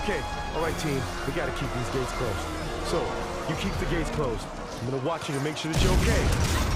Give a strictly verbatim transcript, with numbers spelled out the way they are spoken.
Okay, all right, team. We gotta keep these gates closed. So, you keep the gates closed. I'm gonna watch you to make sure that you're okay.